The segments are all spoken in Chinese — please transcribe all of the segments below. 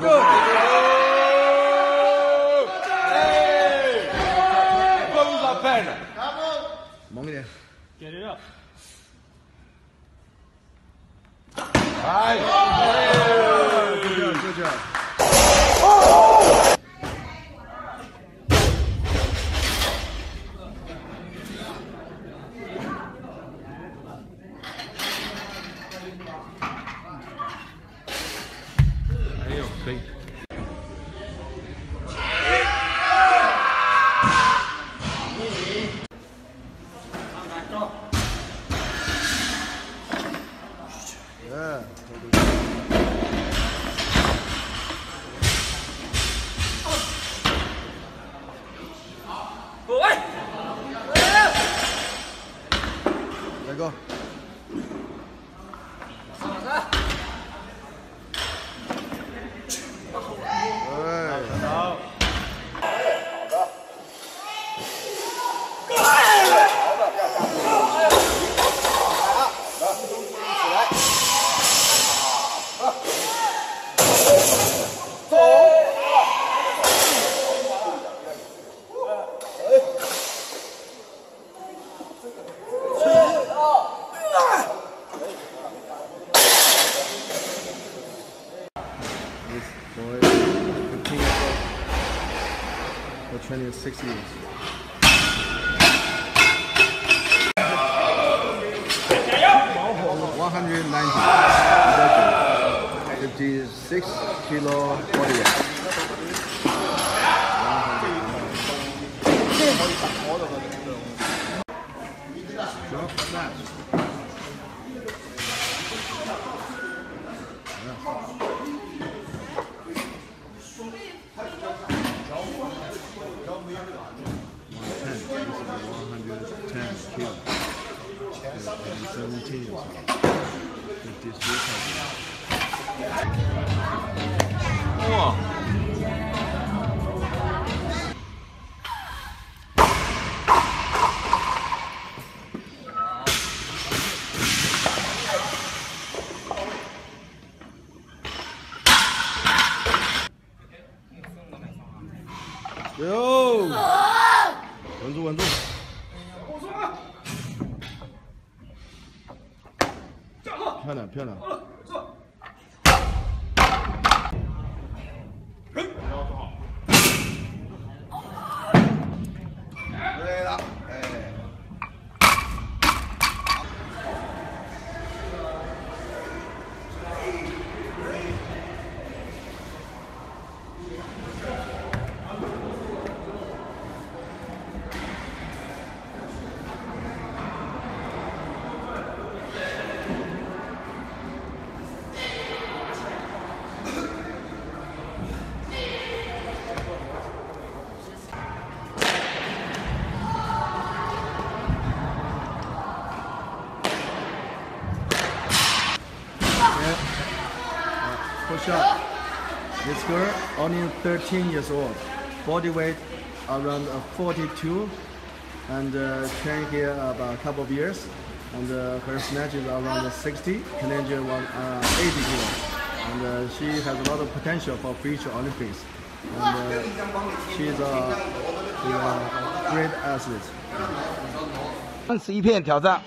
猛一点。 Get it up. 哎，就这样。 哎呦，可以。 来个。Boy, 15 years old. For training 6 years. $190. 56 kilo body weight. Drop snatch. Wow. Yo! 稳住，稳住。漂亮，漂亮。对了，哎。Push up. This girl only 13 years old, body weight around 42, and trained here about a couple of years. And her snatch is around 60, Canadian one 80 kilo. And she has a lot of potential for future Olympics. And she's a great athlete. 31片挑战。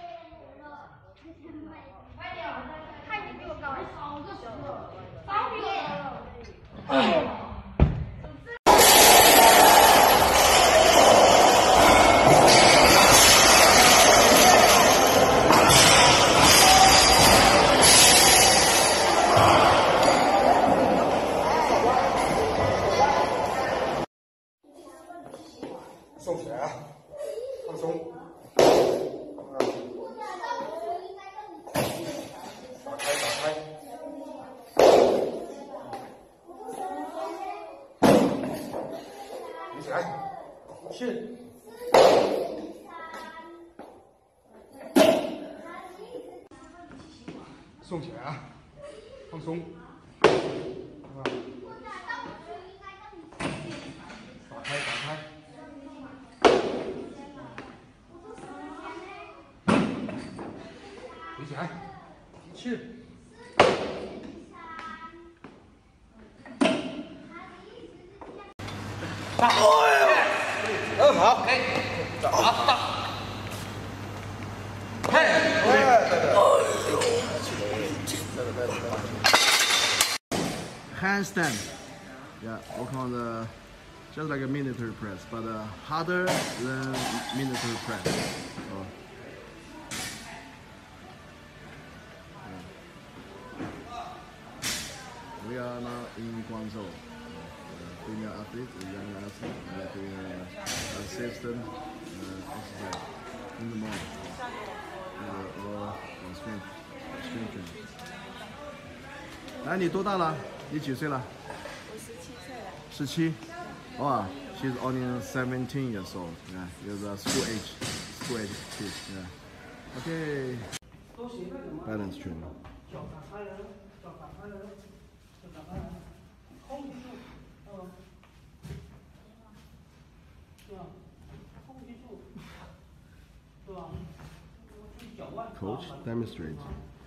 送起来，放松，打开，举起来，是，送起来啊，放松，打开。举起来，是， 好。 Handstand. Yeah, work on the just like a military press, but harder than military press. So, we are now in Guangzhou. Female athlete, young athlete, doing assistant exercise in the morning or strength training. 来，你多大了？你几岁了？ 我17岁了。 17。哇 ，she's only 17 years old. Yeah, she's a school age kid. Yeah. Okay. Balance training. 脚打开来了，脚打开来了，脚打开来了，控制住，对吧？控制住，对吧？脚腕。 Coach demonstrate.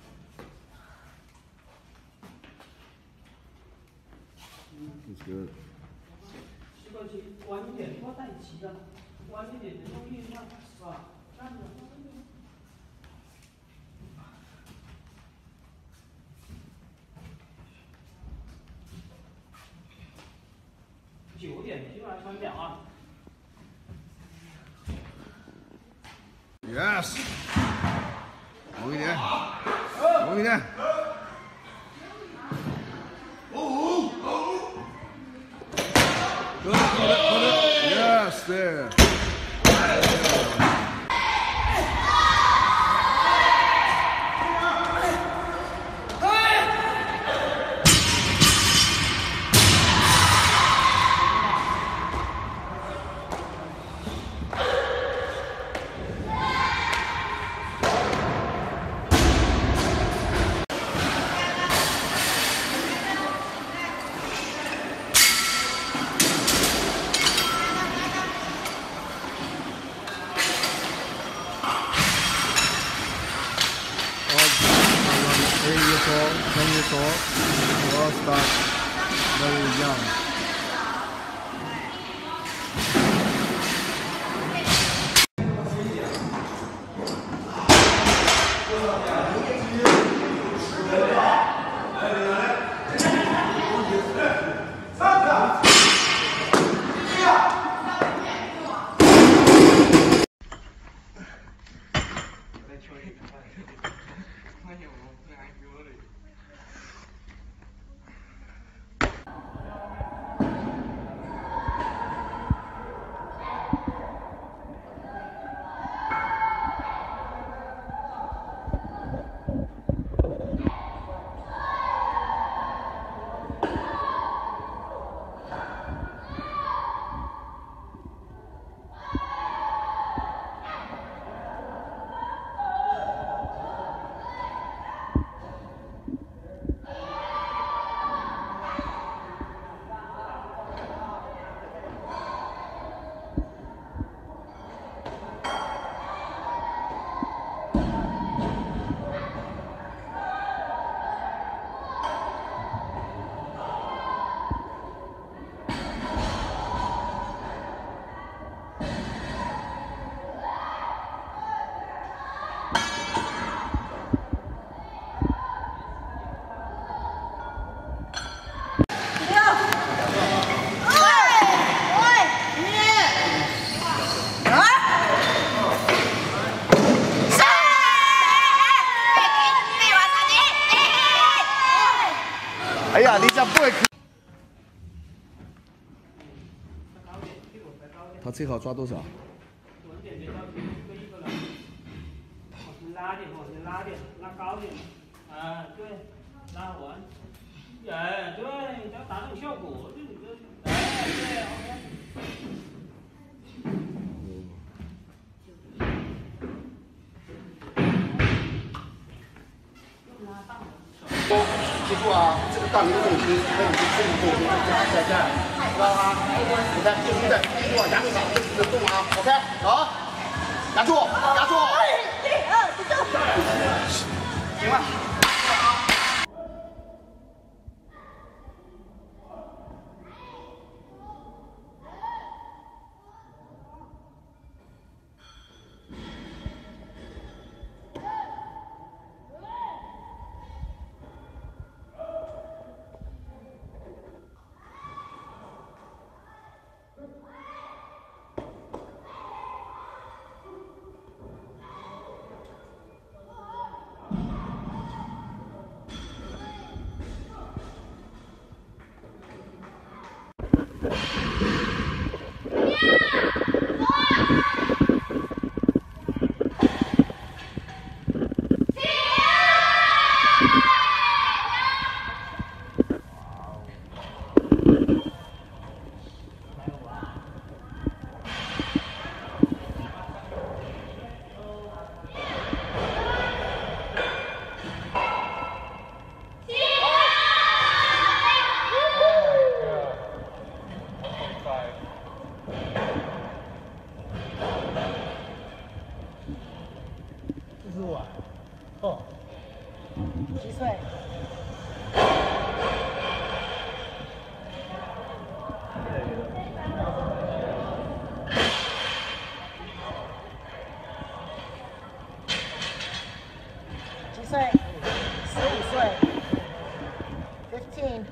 It's good. 膝关节弯一点，不要带齐的，弯一点，用力一下，是吧？站着。9点，基本上3秒啊。 Yes. 猛一点，猛一点。Good, hold it. Yes, there. Old, 10 years old, we all start very young. quick。他最好抓多少？ 稳点，别着急，一个了。往前拉点，往前拉点，拉高点。啊，对，拉完。哎，对，你要达这种效果，就你这，哎，对，OK。 记住啊，这个杠铃的重心和你的身体重心是在这儿，知道吗？你看，就是在记住啊，压住掌，一直动啊 ，OK， 好，压住，压住。行了。 岁。几岁？15岁。15。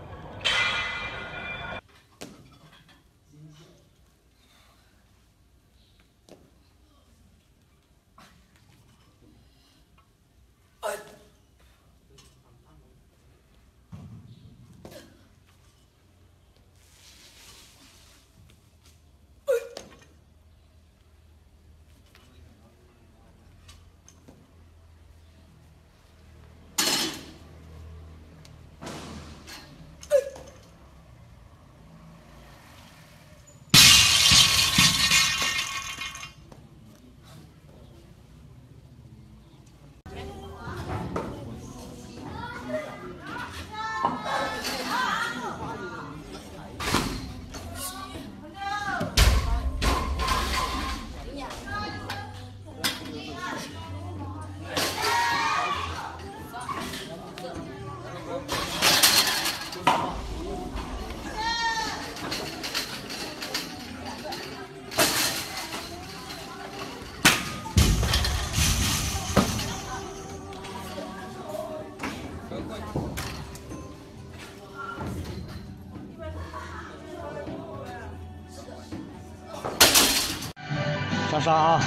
上杀啊！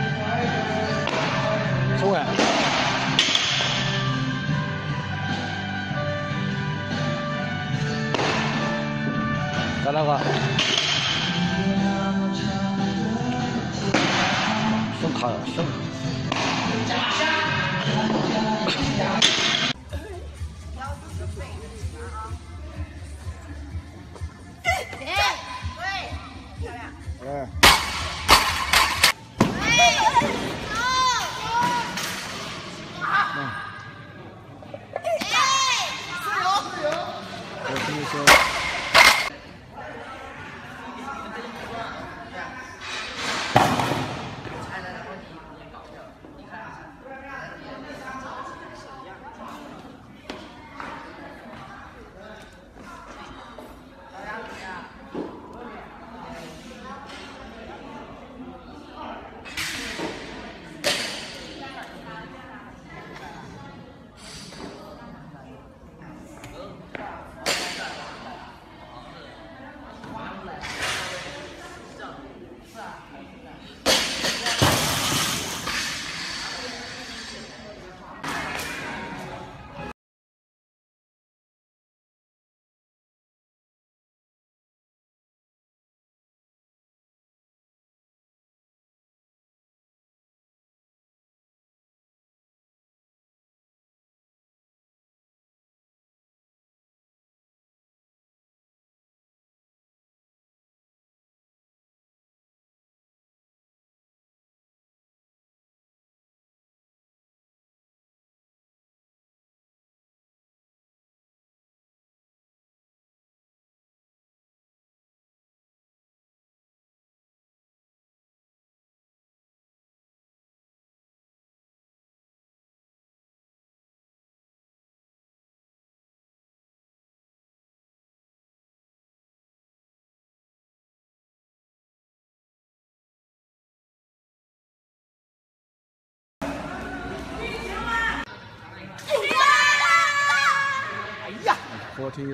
松开。再来个。升卡升。哎。 14.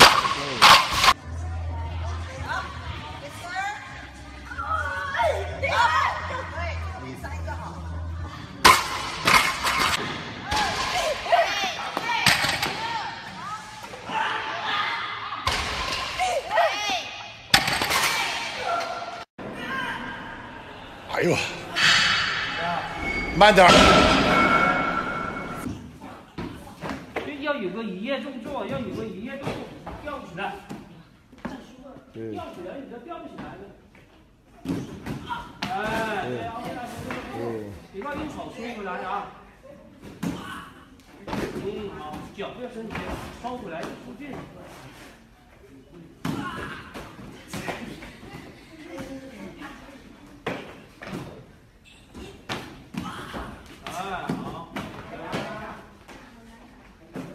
Aywa. 慢点。 要有个移业动作，要有个移业动作，吊起来。吊起来，你这吊不起来的。哎，对，别把右手收回来啊。好，脚不要伸直，收回来就出劲。哎，好。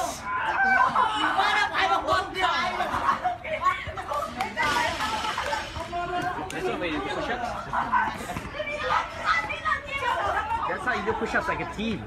That's not really push-ups. That's how you do push-ups like a team.